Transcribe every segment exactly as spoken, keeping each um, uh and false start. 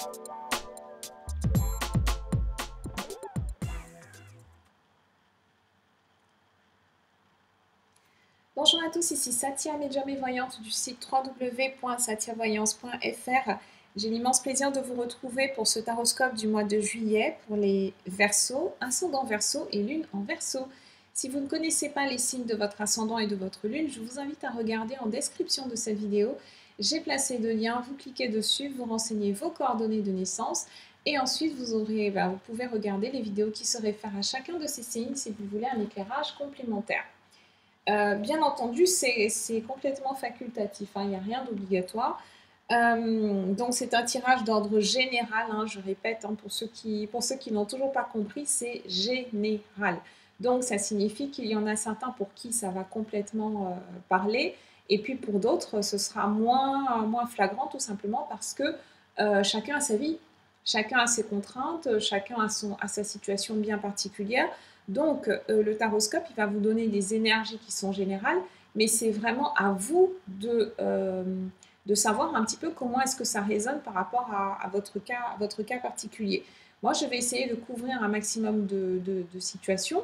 Bonjour à tous, ici Satia, médium et voyante du site w w w point satia voyance point f r. J'ai l'immense plaisir de vous retrouver pour ce taroscope du mois de juillet pour les Verseaux, ascendant Verseau et lune en Verseau. Si vous ne connaissez pas les signes de votre ascendant et de votre lune, je vous invite à regarder en description de cette vidéo. J'ai placé deux liens, vous cliquez dessus, vous renseignez vos coordonnées de naissance et ensuite vous, aurez, bah, vous pouvez regarder les vidéos qui se réfèrent à chacun de ces signes si vous voulez un éclairage complémentaire. Euh, bien entendu, c'est complètement facultatif, hein, il n'y a rien d'obligatoire. Euh, donc c'est un tirage d'ordre général, hein, je répète, hein, pour ceux qui, pour ceux qui n'ont toujours pas compris, c'est général. Donc ça signifie qu'il y en a certains pour qui ça va complètement euh, parler, et puis pour d'autres, ce sera moins, moins flagrant, tout simplement parce que euh, chacun a sa vie, chacun a ses contraintes, chacun a, son, a sa situation bien particulière. Donc, euh, le taroscope, il va vous donner des énergies qui sont générales, mais c'est vraiment à vous de, euh, de savoir un petit peu comment est-ce que ça résonne par rapport à, à, votre cas, à votre cas particulier. Moi, je vais essayer de couvrir un maximum de, de, de situations.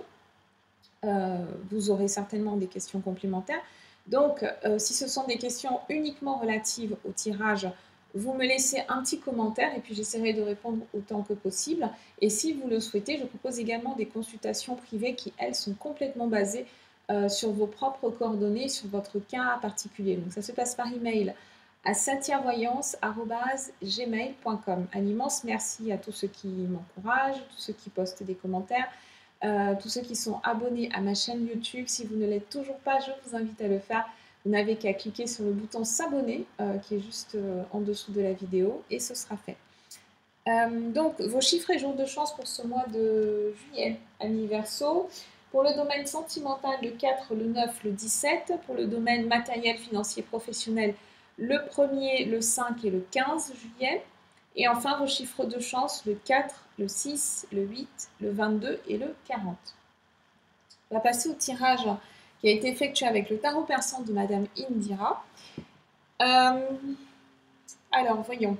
Euh, vous aurez certainement des questions complémentaires. Donc, euh, si ce sont des questions uniquement relatives au tirage, vous me laissez un petit commentaire et puis j'essaierai de répondre autant que possible. Et si vous le souhaitez, je propose également des consultations privées qui, elles, sont complètement basées euh, sur vos propres coordonnées, sur votre cas particulier. Donc ça se passe par email à satiavoyance arobase gmail point com. Un immense merci à tous ceux qui m'encouragent, tous ceux qui postent des commentaires, euh, tous ceux qui sont abonnés à ma chaîne YouTube. Si vous ne l'êtes toujours pas, je vous invite à le faire. Vous n'avez qu'à cliquer sur le bouton s'abonner euh, qui est juste euh, en dessous de la vidéo et ce sera fait. Euh, donc, vos chiffres et jours de chance pour ce mois de juillet, amis Verseau. Pour le domaine sentimental, le quatre, le neuf, le dix-sept. Pour le domaine matériel, financier, professionnel, le premier, le cinq et le quinze juillet. Et enfin, vos chiffres de chance, le quatre, le six, le huit, le vingt-deux et le quarante. On va passer au tirage qui a été effectué avec le tarot persan de Madame Indira. Euh, alors, voyons.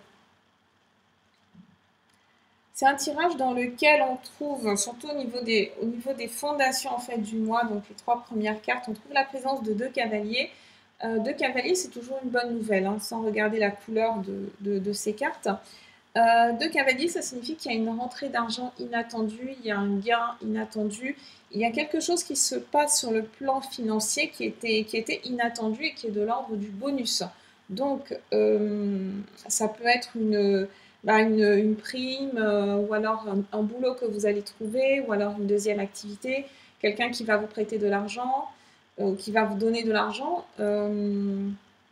C'est un tirage dans lequel on trouve, surtout au niveau des, au niveau des fondations en fait, du mois, donc les trois premières cartes, on trouve la présence de deux cavaliers. Euh, deux cavaliers, c'est toujours une bonne nouvelle, hein, sans regarder la couleur de, de, de ces cartes. Euh, deux cavaliers, ça signifie qu'il y a une rentrée d'argent inattendue, il y a un gain inattendu, il y a quelque chose qui se passe sur le plan financier qui était, qui était inattendu et qui est de l'ordre du bonus. Donc, euh, ça peut être une, bah une, une prime euh, ou alors un, un boulot que vous allez trouver ou alors une deuxième activité, quelqu'un qui va vous prêter de l'argent, euh, qui va vous donner de l'argent. Euh,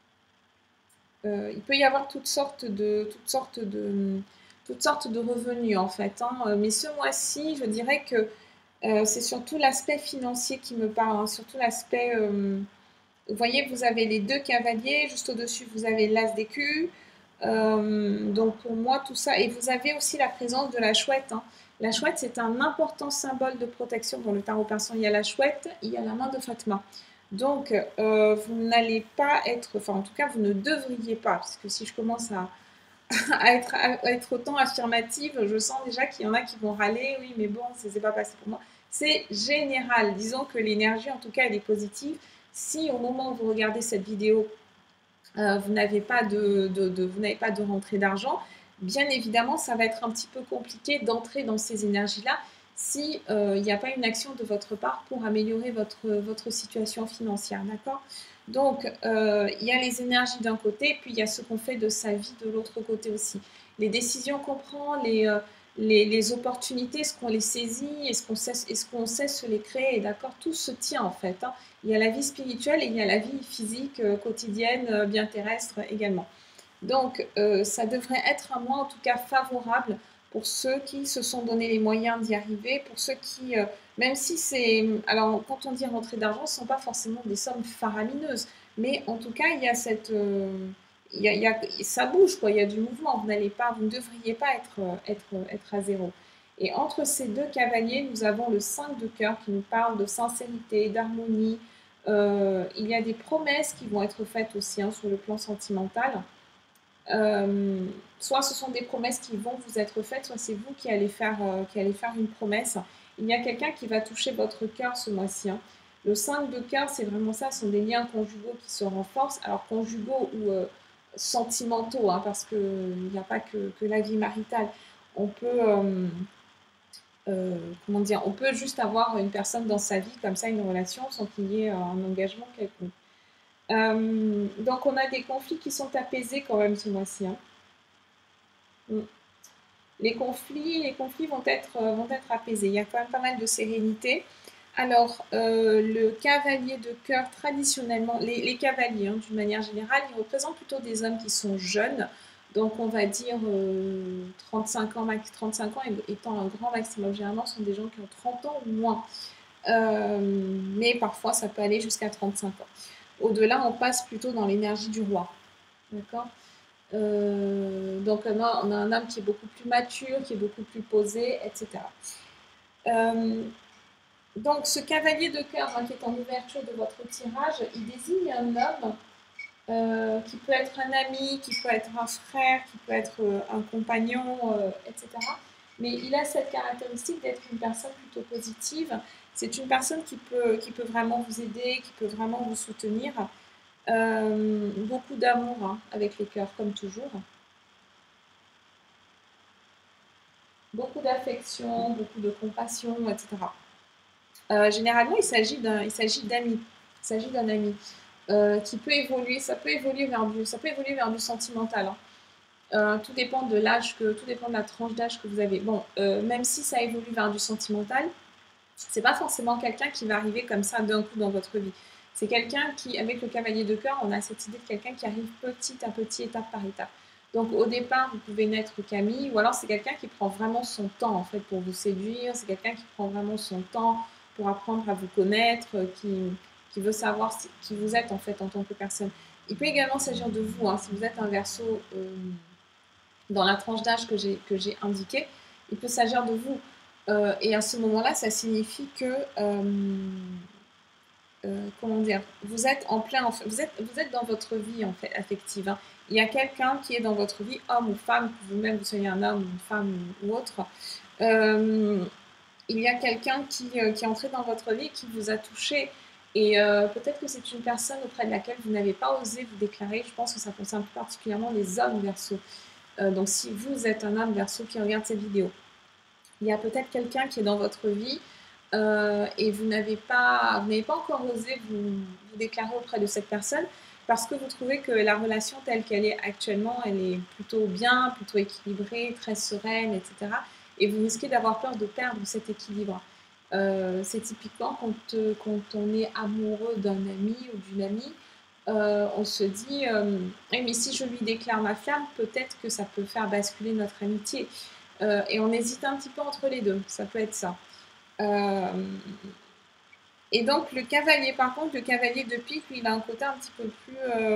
Euh, il peut y avoir toutes sortes de, toutes sortes de, toutes sortes de revenus en fait. Hein. Mais ce mois-ci, je dirais que euh, c'est surtout l'aspect financier qui me parle, hein. Surtout l'aspect... Euh, vous voyez, vous avez les deux cavaliers, juste au-dessus, vous avez l'as d'écus. Euh, donc pour moi, tout ça... Et vous avez aussi la présence de la chouette. Hein. La chouette, c'est un important symbole de protection. Dans le tarot persan, il y a la chouette, il y a la main de Fatma. Donc, euh, vous n'allez pas être, enfin en tout cas, vous ne devriez pas, parce que si je commence à, à, être, à être autant affirmative, je sens déjà qu'il y en a qui vont râler, oui, mais bon, ça ne s'est pas passé pour moi. C'est général, disons que l'énergie, en tout cas, elle est positive. Si au moment où vous regardez cette vidéo, euh, vous n'avez pas de, de, de, vous n'avez pas de rentrée d'argent, bien évidemment, ça va être un petit peu compliqué d'entrer dans ces énergies-là, s'il euh, n'y a pas une action de votre part pour améliorer votre, votre situation financière, d'accord? Donc, euh, il y a les énergies d'un côté, puis il y a ce qu'on fait de sa vie de l'autre côté aussi. Les décisions qu'on prend, les, euh, les, les opportunités, est-ce qu'on les saisit, est-ce qu'on sait, est-ce qu'on sait se les créer, d'accord? Tout se tient en fait. Hein. Il y a la vie spirituelle et il y a la vie physique, euh, quotidienne, euh, bien terrestre également. Donc, euh, ça devrait être un mois en tout cas favorable pour ceux qui se sont donné les moyens d'y arriver, pour ceux qui, euh, même si c'est... Alors, quand on dit rentrée d'argent, ce ne sont pas forcément des sommes faramineuses, mais en tout cas, il y a cette... Euh, il y a, il y a, ça bouge, quoi, il y a du mouvement, vous n'allez pas, vous ne devriez pas être, être, être à zéro. Et entre ces deux cavaliers, nous avons le cinq de cœur qui nous parle de sincérité, d'harmonie. Euh, il y a des promesses qui vont être faites aussi hein, sur le plan sentimental. Euh, soit ce sont des promesses qui vont vous être faites, soit c'est vous qui allez faire, euh, qui allez faire une promesse. Il y a quelqu'un qui va toucher votre cœur ce mois-ci. Hein. Le cinq de cœur, c'est vraiment ça, ce sont des liens conjugaux qui se renforcent. Alors conjugaux ou euh, sentimentaux, hein, parce qu'il n'y a pas que, que, la vie maritale. On peut, euh, euh, comment dire, on peut juste avoir une personne dans sa vie, comme ça, une relation, sans qu'il y ait un engagement quelconque. Euh, donc on a des conflits qui sont apaisés quand même ce mois-ci. Hein. Mm. Les conflits, les conflits vont, être, euh, vont être apaisés. Il y a quand même pas mal de sérénité. Alors, euh, le cavalier de cœur, traditionnellement, les, les cavaliers, hein, d'une manière générale, ils représentent plutôt des hommes qui sont jeunes. Donc, on va dire euh, trente-cinq ans, max, trente-cinq ans étant un grand maximum. Généralement, ce sont des gens qui ont trente ans ou moins. Euh, mais parfois, ça peut aller jusqu'à trente-cinq ans. Au-delà, on passe plutôt dans l'énergie du roi. D'accord ? Euh, donc on a, on a un homme qui est beaucoup plus mature, qui est beaucoup plus posé, et cetera. Euh, donc ce cavalier de cœur, hein, qui est en ouverture de votre tirage, il désigne un homme euh, qui peut être un ami, qui peut être un frère, qui peut être euh, un compagnon, euh, et cetera. Mais il a cette caractéristique d'être une personne plutôt positive. C'est une personne qui peut, qui peut vraiment vous aider, qui peut vraiment vous soutenir. Euh, beaucoup d'amour, hein, avec les cœurs, comme toujours. Beaucoup d'affection, beaucoup de compassion, et cetera. Euh, généralement, il s'agit d'un, il s'agit d'amis. Il s'agit d'un ami euh, qui peut évoluer. Ça peut évoluer vers du, ça peut évoluer vers du sentimental. Hein. Euh, tout dépend de l'âge que, tout dépend de la tranche d'âge que vous avez. Bon, euh, même si ça évolue vers du sentimental, c'est pas forcément quelqu'un qui va arriver comme ça d'un coup dans votre vie. C'est quelqu'un qui, avec le cavalier de cœur, on a cette idée de quelqu'un qui arrive petit à petit, étape par étape. Donc au départ, vous pouvez naître Camille, ou alors c'est quelqu'un qui prend vraiment son temps en fait pour vous séduire, c'est quelqu'un qui prend vraiment son temps pour apprendre à vous connaître, qui, qui veut savoir qui vous êtes en fait en tant que personne. Il peut également s'agir de vous, hein, si vous êtes un Verseau euh, dans la tranche d'âge que j'ai que j'ai indiqué, il peut s'agir de vous. Euh, et à ce moment-là, ça signifie que euh, euh, comment dire, vous êtes en plein, vous êtes, vous êtes dans votre vie en fait affective. Hein. Il y a quelqu'un qui est dans votre vie, homme ou femme, que vous-même vous soyez un homme, une femme ou autre. Euh, il y a quelqu'un qui, euh, qui est entré dans votre vie, qui vous a touché. Et euh, peut-être que c'est une personne auprès de laquelle vous n'avez pas osé vous déclarer. Je pense que ça concerne plus particulièrement les hommes Verseau. Euh, donc si vous êtes un homme Verseau qui regarde cette vidéo, il y a peut-être quelqu'un qui est dans votre vie euh, et vous n'avez pas, vous n'avez pas encore osé vous, vous déclarer auprès de cette personne parce que vous trouvez que la relation telle qu'elle est actuellement, elle est plutôt bien, plutôt équilibrée, très sereine, et cetera. Et vous risquez d'avoir peur de perdre cet équilibre. Euh, c'est typiquement quand, euh, quand on est amoureux d'un ami ou d'une amie, euh, on se dit euh, eh, mais si je lui déclare ma flamme, peut-être que ça peut faire basculer notre amitié. Euh, et on hésite un petit peu entre les deux, ça peut être ça. Euh, et donc le cavalier, par contre, le cavalier de pique, lui, il a un côté un petit peu plus, euh,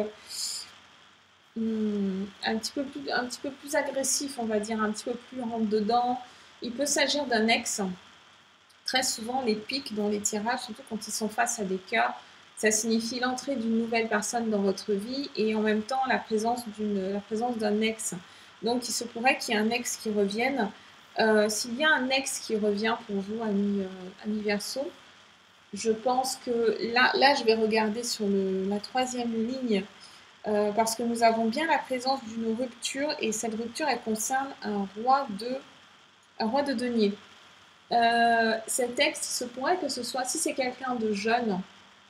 un petit peu plus, un petit peu plus agressif, on va dire, un petit peu plus rentre dedans. Il peut s'agir d'un ex. Très souvent, les piques dans les tirages, surtout quand ils sont face à des cœurs, ça signifie l'entrée d'une nouvelle personne dans votre vie et en même temps la présence d'une, la présence d'un ex. Donc il se pourrait qu'il y ait un ex qui revienne. Euh, s'il y a un ex qui revient pour vous, ami, euh, ami Verseau, je pense que là, là je vais regarder sur le, la troisième ligne euh, parce que nous avons bien la présence d'une rupture et cette rupture elle concerne un roi de, un roi de denier. Euh, cet ex, il se pourrait que ce soit, si c'est quelqu'un de jeune,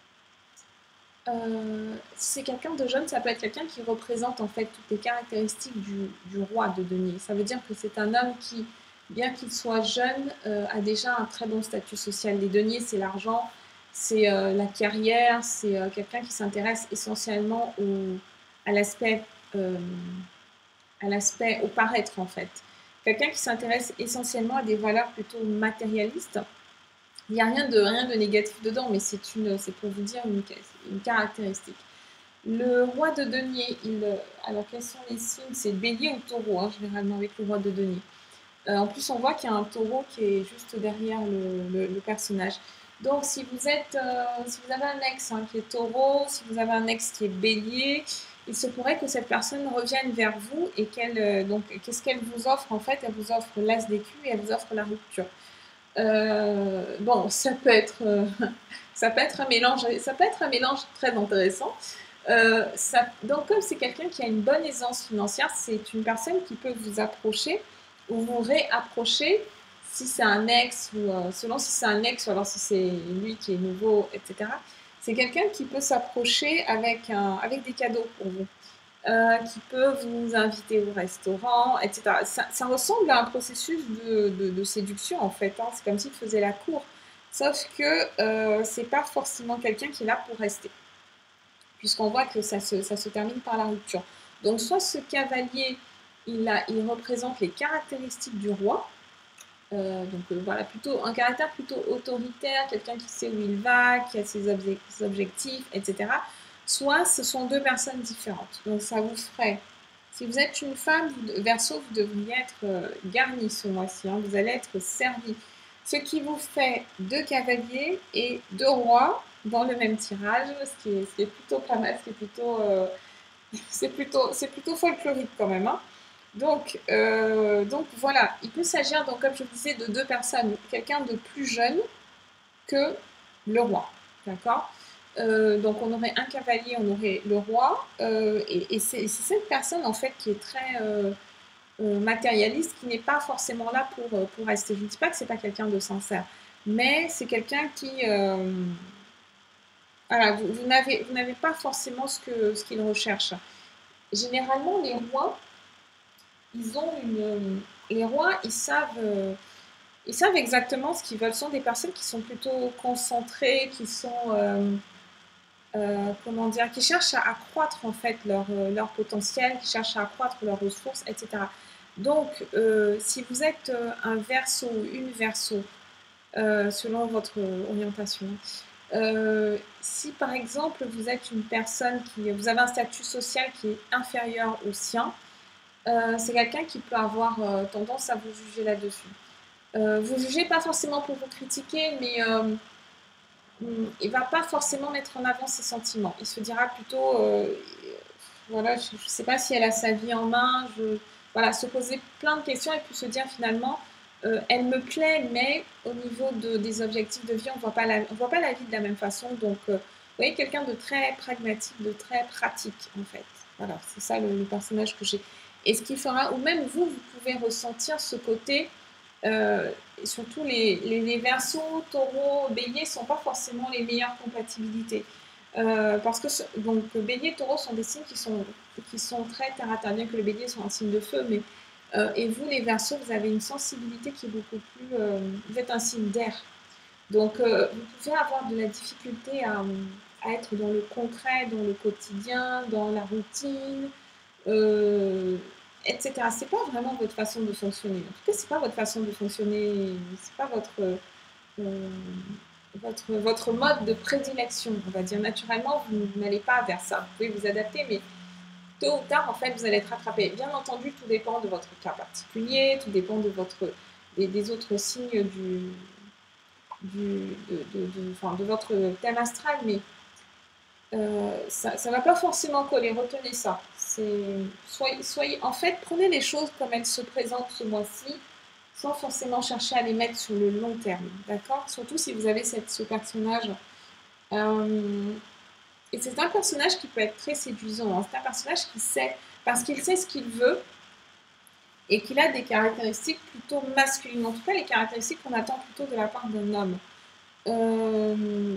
euh, si c'est quelqu'un de jeune, ça peut être quelqu'un qui représente en fait toutes les caractéristiques du, du roi de denier. Ça veut dire que c'est un homme qui, bien qu'il soit jeune, euh, a déjà un très bon statut social. Les deniers, c'est l'argent, c'est euh, la carrière, c'est euh, quelqu'un qui s'intéresse essentiellement au, à l'aspect euh, à l'aspect, au paraître en fait. Quelqu'un qui s'intéresse essentiellement à des valeurs plutôt matérialistes. Il n'y a rien de, rien de négatif dedans, mais c'est, une, c'est pour vous dire une, une caractéristique. Le roi de denier, il, alors quels sont les signes? C'est bélier ou taureau, hein, généralement avec le roi de denier. Euh, en plus, on voit qu'il y a un taureau qui est juste derrière le, le, le personnage. Donc, si vous, êtes, euh, si vous avez un ex hein, qui est taureau, si vous avez un ex qui est bélier, il se pourrait que cette personne revienne vers vous et qu'elle, euh, donc, qu'est-ce qu'elle vous offre en fait? Elle vous offre l'as d'écu et elle vous offre la rupture. Euh, bon, ça peut être, euh, ça peut être un mélange, ça peut être un mélange très intéressant. Euh, ça, donc, comme c'est quelqu'un qui a une bonne aisance financière, c'est une personne qui peut vous approcher ou vous réapprocher si c'est un ex ou euh, selon si c'est un ex ou alors si c'est lui qui est nouveau, et cetera. C'est quelqu'un qui peut s'approcher avec, un, avec des cadeaux pour vous. Euh, qui peut vous inviter au restaurant, et cetera. Ça, ça ressemble à un processus de, de, de séduction en fait, hein. C'est comme s'il faisait la cour. Sauf que euh, c'est pas forcément quelqu'un qui est là pour rester, puisqu'on voit que ça se, ça se termine par la rupture. Donc soit ce cavalier, il, a, il représente les caractéristiques du roi, euh, donc euh, voilà, plutôt un caractère plutôt autoritaire, quelqu'un qui sait où il va, qui a ses, obje ses objectifs, et cetera. Soit ce sont deux personnes différentes. Donc ça vous ferait, si vous êtes une femme, vous, Verseau, vous devriez être euh, garni ce mois-ci, hein, vous allez être servi. Ce qui vous fait deux cavaliers et deux rois dans le même tirage, ce qui est, ce qui est plutôt pas mal, ce qui est plutôt, euh, c'est plutôt, c'est plutôt folklorique quand même, hein. Donc, euh, donc voilà, il peut s'agir, donc, comme je vous disais, de deux personnes, quelqu'un de plus jeune que le roi, d'accord? Euh, donc on aurait un cavalier, on aurait le roi, euh, et, et c'est cette personne en fait qui est très euh, euh, matérialiste, qui n'est pas forcément là pour, pour rester. Je ne dis pas que c'est pas quelqu'un de sincère, mais c'est quelqu'un qui, euh, voilà, vous, vous n'avez pas forcément ce que ce qu'il recherche. Généralement, les rois, ils ont une, les rois, ils savent, euh, ils savent exactement ce qu'ils veulent. Ce sont des personnes qui sont plutôt concentrées, qui sont euh, Euh, comment dire, qui cherchent à accroître en fait leur, euh, leur potentiel, qui cherchent à accroître leurs ressources, et cetera. Donc, euh, si vous êtes euh, un verso ou une verso, euh, selon votre orientation, euh, si par exemple vous êtes une personne qui, vous avez un statut social qui est inférieur au sien, euh, c'est quelqu'un qui peut avoir euh, tendance à vous juger là-dessus. Euh, vous jugez pas forcément pour vous critiquer, mais euh, il va pas forcément mettre en avant ses sentiments. Il se dira plutôt, euh, voilà, je ne sais pas si elle a sa vie en main, je, voilà, se poser plein de questions et puis se dire finalement, euh, elle me plaît, mais au niveau de, des objectifs de vie, on voit pas la, on voit pas la vie de la même façon. Donc, euh, vous voyez, quelqu'un de très pragmatique, de très pratique en fait. Voilà, c'est ça le, le personnage que j'ai. Et ce qui fera, ou même vous, vous pouvez ressentir ce côté. Euh, et surtout, les, les, les versos, taureaux, béliers ne sont pas forcément les meilleures compatibilités. Euh, parce que donc, bélier et taureau sont des signes qui sont, qui sont très terre à terre, bien que le bélier soit un signe de feu. Mais, euh, et vous, les versos, vous avez une sensibilité qui est beaucoup plus. Euh, vous êtes un signe d'air. Donc, euh, vous pouvez avoir de la difficulté à, à être dans le concret, dans le quotidien, dans la routine. Euh, et cetera. C'est pas vraiment votre façon de fonctionner. En tout cas, c'est pas votre façon de fonctionner, c'est pas votre, euh, votre, votre mode de prédilection, on va dire. Naturellement, vous n'allez pas vers ça. Vous pouvez vous adapter, mais tôt ou tard, en fait, vous allez être rattrapé. Bien entendu, tout dépend de votre cas particulier, tout dépend de, votre, des, des autres signes du, du, de, de, de, enfin, de votre thème astral, mais euh, ça ne va pas forcément coller, retenez ça. Soyez, soyez, en fait, prenez les choses comme elles se présentent ce mois-ci, sans forcément chercher à les mettre sur le long terme, d'accord? Surtout si vous avez cette, ce personnage. Euh, et c'est un personnage qui peut être très séduisant, hein. C'est un personnage qui sait, parce qu'il sait ce qu'il veut, et qu'il a des caractéristiques plutôt masculines. En tout cas, les caractéristiques qu'on attend plutôt de la part d'un homme. Euh,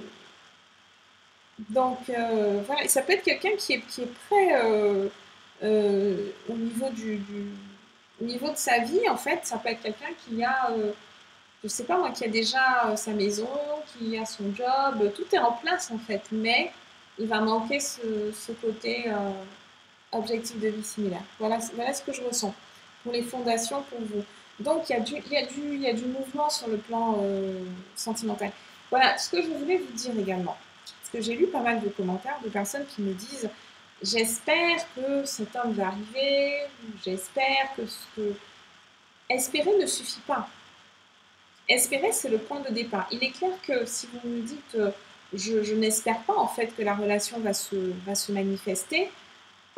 Donc, euh, voilà, et ça peut être quelqu'un qui est, qui est prêt euh, euh, au, niveau du, du, au niveau de sa vie, en fait. Ça peut être quelqu'un qui a, euh, je sais pas moi, qui a déjà euh, sa maison, qui a son job, tout est en place, en fait. Mais il va manquer ce, ce côté euh, objectif de vie similaire. Voilà, voilà ce que je ressens pour les fondations, pour vous. Donc, il y a du, il y a du, il y a du mouvement sur le plan euh, sentimental. Voilà ce que je voulais vous dire également. Parce que j'ai lu pas mal de commentaires de personnes qui me disent « J'espère que cet homme va arriver, j'espère que ce que… » Espérer ne suffit pas. Espérer, c'est le point de départ. Il est clair que si vous me dites euh, « Je, je n'espère pas en fait que la relation va se, va se manifester »,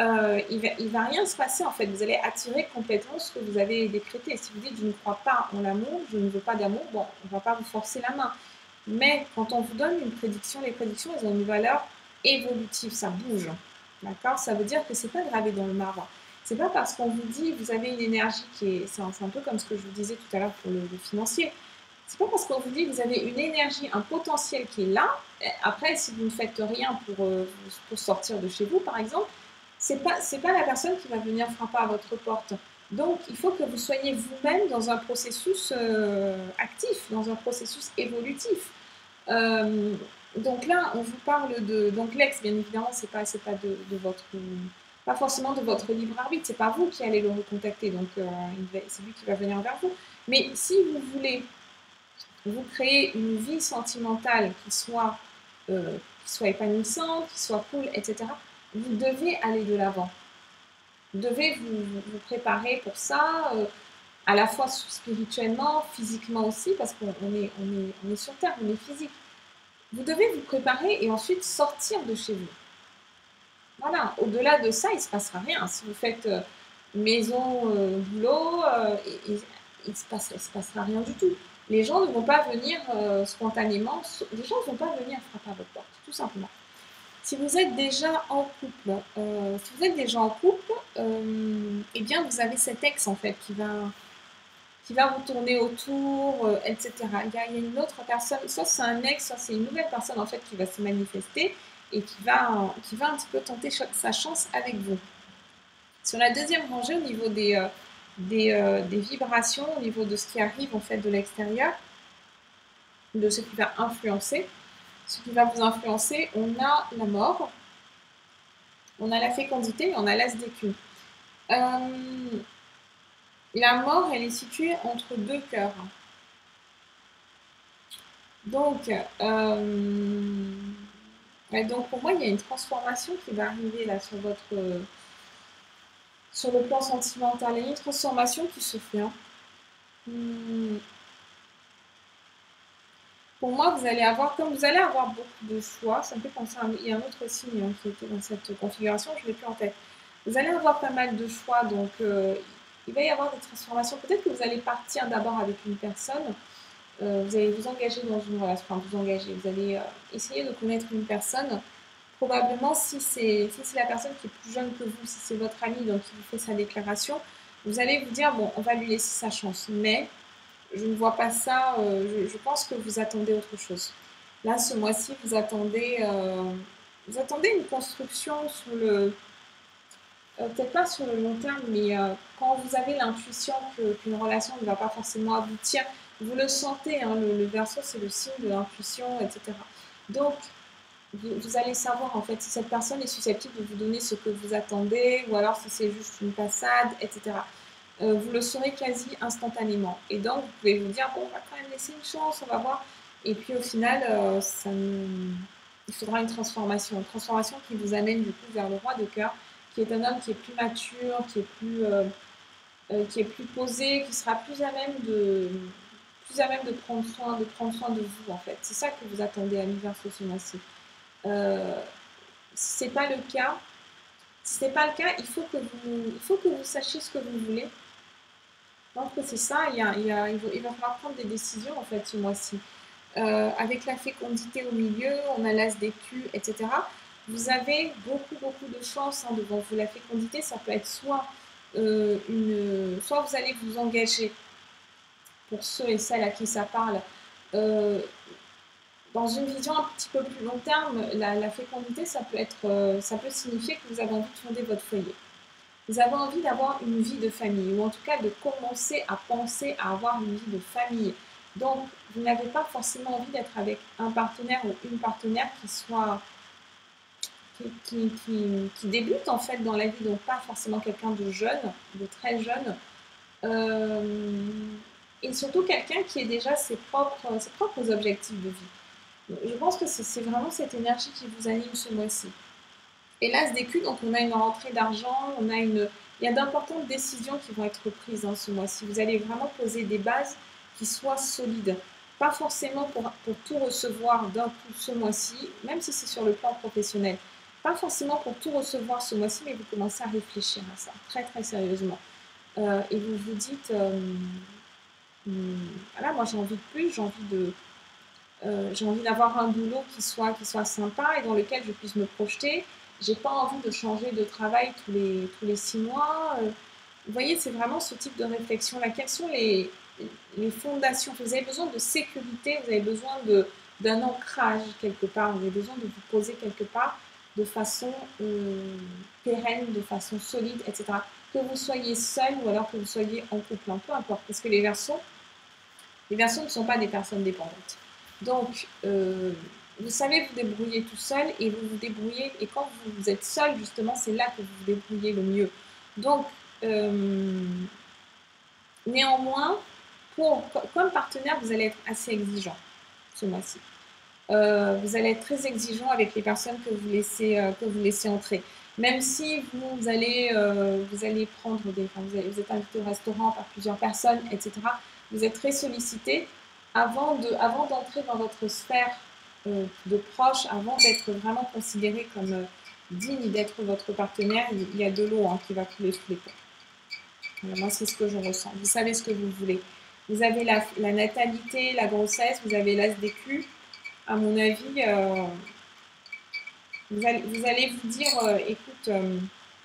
euh, il va, il va rien se passer en fait. Vous allez attirer complètement ce que vous avez décrété. Si vous dites je ne crois pas en l'amour, je ne veux pas d'amour, bon, on ne va pas vous forcer la main. Mais quand on vous donne une prédiction, les prédictions, elles ont une valeur évolutive, ça bouge. D'accord? Ça veut dire que c'est pas gravé dans le marbre. C'est pas parce qu'on vous dit vous avez une énergie qui est. C'est un, un peu comme ce que je vous disais tout à l'heure pour le, le financier. C'est pas parce qu'on vous dit que vous avez une énergie, un potentiel qui est là. Après, si vous ne faites rien pour, euh, pour sortir de chez vous, par exemple, c'est pas, c'est pas la personne qui va venir frapper à votre porte. Donc, il faut que vous soyez vous-même dans un processus euh, actif, dans un processus évolutif. Euh, donc là, on vous parle de... Donc l'ex, bien évidemment, c'est pas, c'est pas de, de votre... Pas forcément de votre libre arbitre, c'est pas vous qui allez le recontacter, donc euh, c'est lui qui va venir vers vous. Mais si vous voulez vous créer une vie sentimentale qui soit, euh, qui soit épanouissante, qui soit cool, et cetera, vous devez aller de l'avant. Vous devez vous, vous préparer pour ça, euh, à la fois spirituellement, physiquement aussi, parce qu'on est, on est, on est sur Terre, on est physique. Vous devez vous préparer et ensuite sortir de chez vous. Voilà, au-delà de ça, il ne se passera rien. Si vous faites euh, maison, euh, boulot, euh, il ne se, se passera rien du tout. Les gens ne vont pas venir euh, spontanément, les gens ne vont pas venir frapper à votre porte, tout simplement. Si vous êtes déjà en couple, euh, si vous êtes déjà en couple, euh, eh bien vous avez cet ex en fait qui va, qui va vous tourner autour, euh, et cetera. Il y, a, il y a une autre personne, soit c'est un ex, soit c'est une nouvelle personne en fait qui va se manifester et qui va, qui va un petit peu tenter sa chance avec vous. Sur la deuxième rangée, au niveau des, euh, des, euh, des vibrations, au niveau de ce qui arrive en fait de l'extérieur, de ce qui va influencer, ce qui va vous influencer, on a la mort, on a la fécondité et on a l'as d'écu. Euh, la mort, elle est située entre deux cœurs. Donc, euh, ouais, donc pour moi, il y a une transformation qui va arriver là sur votre, euh, sur le plan sentimental. Il y a une transformation qui se fait. Hein. Hum, pour moi, vous allez avoir, comme vous allez avoir beaucoup de choix, ça me fait penser à un, il y a un autre signe hein, qui était dans cette configuration, je ne l'ai plus en tête. Vous allez avoir pas mal de choix, donc euh, il va y avoir des transformations. Peut-être que vous allez partir d'abord avec une personne, euh, vous allez vous engager dans une relation, enfin vous engager, vous allez euh, essayer de connaître une personne. Probablement, si c'est si la personne qui est plus jeune que vous, si c'est votre ami, donc qui vous fait sa déclaration, vous allez vous dire, bon, on va lui laisser sa chance, mais je ne vois pas ça, euh, je, je pense que vous attendez autre chose. Là, ce mois-ci, vous attendez, euh, vous attendez une construction sur le, euh, peut-être pas sur le long terme, mais euh, quand vous avez l'intuition que, qu'une relation ne va pas forcément aboutir, vous le sentez, hein, le, le Verseau, c'est le signe de l'intuition, et cetera. Donc, vous, vous allez savoir en fait si cette personne est susceptible de vous donner ce que vous attendez, ou alors si c'est juste une passade, et cetera. Euh, vous le saurez quasi instantanément. Et donc, vous pouvez vous dire, bon, on va quand même laisser une chance, on va voir. Et puis, au final, euh, ça nous... il faudra une transformation. Une transformation qui vous amène, du coup, vers le roi de cœur, qui est un homme qui est plus mature, qui est plus, euh, euh, qui est plus posé, qui sera plus à même de... plus à même de prendre soin, de prendre soin de vous, en fait. C'est ça que vous attendez à l'Verseau ce mois-ci. Euh, si ce n'est pas le cas, si ce n'est pas le cas, il faut que vous, il faut que vous sachiez ce que vous voulez. Donc c'est ça, il, y a, il, y a, il, va, il va falloir prendre des décisions en fait ce mois-ci. Euh, avec la fécondité au milieu, on a l'as d'écu, et cetera. Vous avez beaucoup beaucoup de chance hein, devant vous. La fécondité, ça peut être soit euh, une, soit vous allez vous engager pour ceux et celles à qui ça parle. Euh, dans une vision un petit peu plus long terme, la, la fécondité, ça peut être, euh, ça peut signifier que vous avez envie de fonder votre foyer. Vous avez envie d'avoir une vie de famille, ou en tout cas de commencer à penser à avoir une vie de famille. Donc, vous n'avez pas forcément envie d'être avec un partenaire ou une partenaire qui soit qui, qui, qui, qui débute en fait dans la vie, donc pas forcément quelqu'un de jeune, de très jeune, euh, et surtout quelqu'un qui ait déjà ses propres, ses propres objectifs de vie. Je pense que c'est vraiment cette énergie qui vous anime ce mois-ci. Et l'as d'écu, donc on a une rentrée d'argent, on a une, il y a d'importantes décisions qui vont être prises hein, ce mois-ci. Vous allez vraiment poser des bases qui soient solides. Pas forcément pour, pour tout recevoir d'un coup ce mois-ci, même si c'est sur le plan professionnel. pas forcément pour tout recevoir ce mois-ci, mais vous commencez à réfléchir à ça, très très sérieusement. Euh, et vous vous dites, euh, hum, voilà, moi j'ai envie de plus, j'ai envie de, euh, j'ai envie d'avoir un boulot qui soit, qui soit sympa et dans lequel je puisse me projeter. J'ai pas envie de changer de travail tous les, tous les six mois. Euh, vous voyez, c'est vraiment ce type de réflexion-là. Quelles sont les, les fondations? Vous avez besoin de sécurité, vous avez besoin de, d'un ancrage quelque part, vous avez besoin de vous poser quelque part de façon euh, pérenne, de façon solide, et cetera. Que vous soyez seul ou alors que vous soyez en couple, hein, peu importe. Parce que les Verseaux, les Verseaux ne sont pas des personnes dépendantes. Donc, euh, vous savez vous débrouiller tout seul et vous vous débrouillez. Et quand vous êtes seul, justement, c'est là que vous vous débrouillez le mieux. Donc, euh, néanmoins, pour, comme partenaire, vous allez être assez exigeant ce mois-ci. Euh, vous allez être très exigeant avec les personnes que vous laissez, euh, que vous laissez entrer. Même si vous, vous allez, euh, vous allez prendre des, enfin, vous, allez, vous êtes invité au restaurant par plusieurs personnes, et cetera. Vous êtes très sollicité avant de, avant d'entrer dans votre sphère euh, de proche, avant d'être vraiment considéré comme euh, digne d'être votre partenaire. Il y a de l'eau hein, qui va couler sous les ponts. Alors, moi, c'est ce que je ressens. Vous savez ce que vous voulez. Vous avez la, la natalité, la grossesse, vous avez l'as des culs. À mon avis, euh, vous, allez, vous, allez, vous dire, euh, écoute, euh,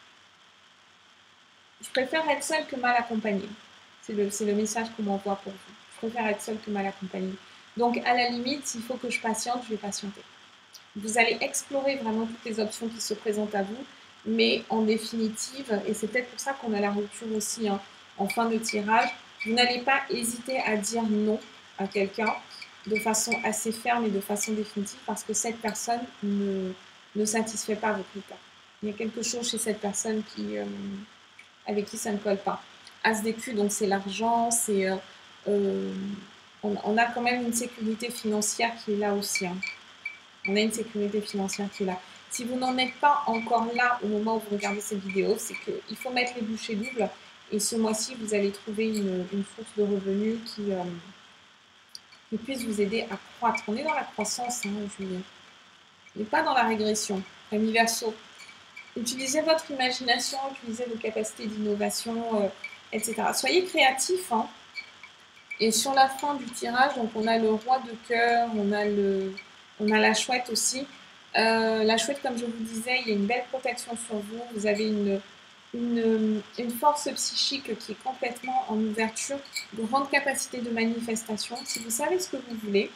je préfère être seule que mal accompagnée. C'est le, c'est le message qu'on m'envoie pour vous. Je préfère être seule que mal accompagnée. Donc, à la limite, s'il faut que je patiente, je vais patienter. Vous allez explorer vraiment toutes les options qui se présentent à vous, mais en définitive, et c'est peut-être pour ça qu'on a la rupture aussi hein, en fin de tirage, vous n'allez pas hésiter à dire non à quelqu'un de façon assez ferme et de façon définitive parce que cette personne ne, ne satisfait pas vos critères. Il y a quelque chose chez cette personne qui, euh, avec qui ça ne colle pas. As d'écus, donc c'est l'argent, c'est... Euh, euh, on, on a quand même une sécurité financière qui est là aussi. Hein. On a une sécurité financière qui est là. Si vous n'en êtes pas encore là au moment où vous regardez cette vidéo, c'est qu'il faut mettre les bouchées doubles. Et ce mois-ci, vous allez trouver une, une source de revenus qui, euh, qui puisse vous aider à croître. On est dans la croissance, hein, juillet. On n'est pas dans la régression. Ami Verseau, utilisez votre imagination, utilisez vos capacités d'innovation, euh, et cetera. Soyez créatifs. Hein. Et sur la fin du tirage, donc on a le roi de cœur, on a le... On a la chouette aussi. Euh, la chouette, comme je vous disais, il y a une belle protection sur vous. Vous avez une, une, une force psychique qui est complètement en ouverture, grande capacité de manifestation. Si vous savez ce que vous voulez,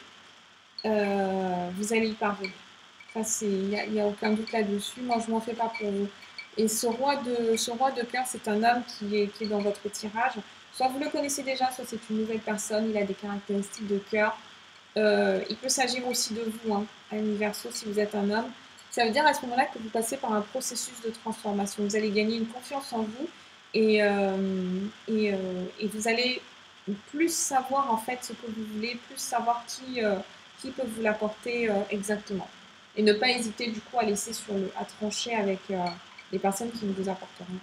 euh, vous allez y parvenir. Il n'y a, a aucun doute là-dessus. Moi, je ne m'en fais pas pour vous. Et ce roi de, ce roi de cœur, c'est un homme qui est, qui est dans votre tirage. Soit vous le connaissez déjà, soit c'est une nouvelle personne. Il a des caractéristiques de cœur. Euh, il peut s'agir aussi de vous, hein, ami Verseau, si vous êtes un homme. Ça veut dire à ce moment-là que vous passez par un processus de transformation. Vous allez gagner une confiance en vous et, euh, et, euh, et vous allez plus savoir en fait ce que vous voulez, plus savoir qui, euh, qui peut vous l'apporter euh, exactement. Et ne pas hésiter du coup à laisser sur le, à trancher avec euh, les personnes qui ne vous apportent rien.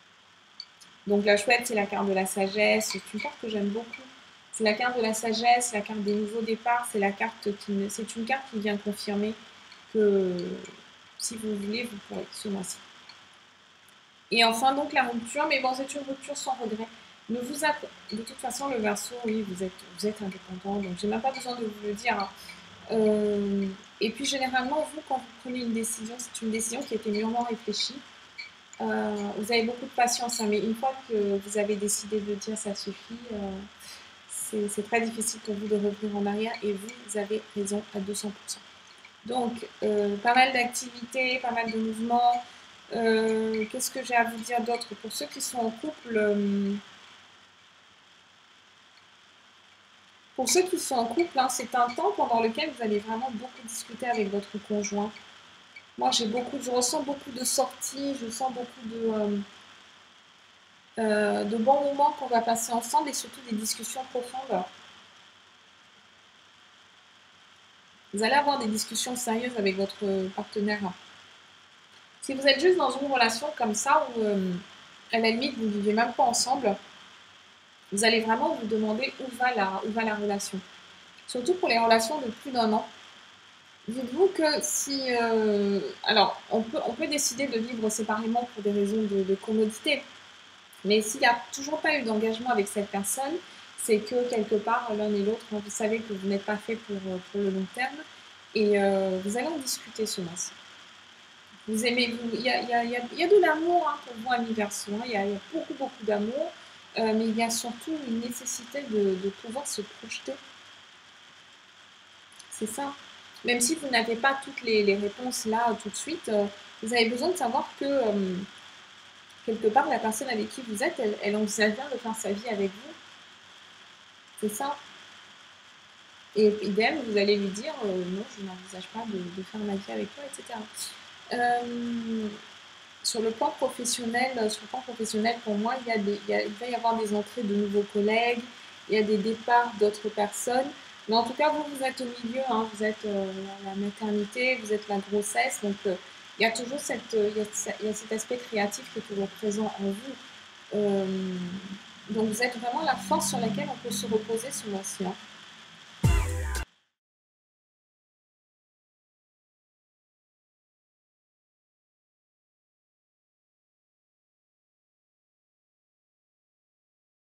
Donc la chouette, c'est la carte de la sagesse. C'est une carte que j'aime beaucoup. C'est la carte de la sagesse, la carte des nouveaux départs. C'est la carte qui, c'est une carte qui vient confirmer que si vous voulez, vous pourrez ce mois-ci. Et enfin donc la rupture, mais bon, c'est une rupture sans regret. Ne vous a... De toute façon, le Verseau, oui, vous êtes, vous êtes indépendant, donc j'ai même pas besoin de vous le dire. Hein. Euh... Et puis généralement, vous, quand vous prenez une décision, c'est une décision qui a été mûrement réfléchie. Euh, vous avez beaucoup de patience, hein, mais une fois que vous avez décidé de dire ça suffit, euh, c'est très difficile pour vous de revenir en arrière et vous, vous avez raison à deux cents pour cent. Donc, euh, pas mal d'activités, pas mal de mouvements. Euh, Qu'est-ce que j'ai à vous dire d'autre? Pour ceux qui sont en couple, euh, pour ceux qui sont en couple, hein, c'est un temps pendant lequel vous allez vraiment beaucoup discuter avec votre conjoint. Moi, j'ai beaucoup, je ressens beaucoup de sorties, je sens beaucoup de, euh, euh, de bons moments qu'on va passer ensemble et surtout des discussions profondes. Vous allez avoir des discussions sérieuses avec votre partenaire. Si vous êtes juste dans une relation comme ça, où euh, à la limite, vous ne vivez même pas ensemble, vous allez vraiment vous demander où va la, où va la relation. Surtout pour les relations de plus d'un an. dites-vous que si... euh, alors, on peut, on peut décider de vivre séparément pour des raisons de, de commodité, mais s'il n'y a toujours pas eu d'engagement avec cette personne, c'est que quelque part, l'un et l'autre, vous savez que vous n'êtes pas fait pour, pour le long terme, et euh, vous allez en discuter ce mois-ci. Vous aimez, vous, il y a, il y a, il y a, il y a de l'amour hein, pour vous, ami Verseau, hein, il, y a, il y a beaucoup, beaucoup d'amour, euh, mais il y a surtout une nécessité de, de pouvoir se projeter. C'est ça. Même si vous n'avez pas toutes les, les réponses là tout de suite, euh, vous avez besoin de savoir que euh, quelque part, la personne avec qui vous êtes, elle, elle envisage bien de faire sa vie avec vous. C'est ça. Et idem, vous allez lui dire euh, non, je n'envisage pas de, de faire ma vie avec toi, et cetera. Euh, sur le plan professionnel, sur le plan professionnel, pour moi, il, y a des, il, y a, il va y avoir des entrées de nouveaux collègues, il y a des départs d'autres personnes. Mais en tout cas, vous, vous êtes au milieu, hein, vous êtes euh, la maternité, vous êtes la grossesse, donc euh, il y a toujours cette, euh, il y a, il y a cet aspect créatif qui est toujours présent en vous. Euh, donc vous êtes vraiment la force sur laquelle on peut se reposer ce mois-ci. Hein.